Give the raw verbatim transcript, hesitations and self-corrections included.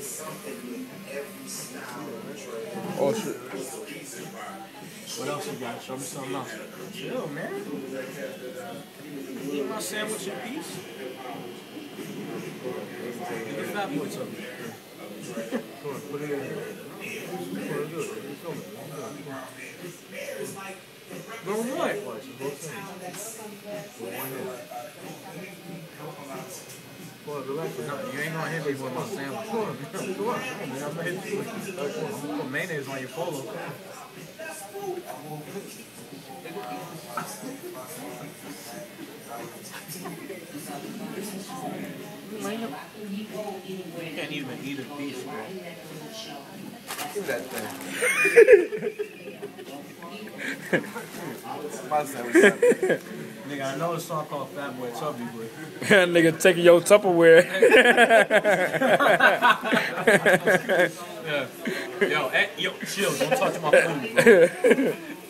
Oh shit. What else you got? Show me something else. Chill, man. Eat my sandwich in peace. Get the fat boy something. Come on, put it in here. Go what? Boy, relax. No, you ain't gonna hit me with my sandwich. Come on, come on. Man, I'm gonna hit you with put mayonnaise on your polo. You can't even eat a piece, bro. Give that thing. My sandwich. Nigga, I know a song called Fat Boy Tubby, but Nigga taking your Tupperware. yeah. Yo, eh, yo, chill. Don't touch my food, bro.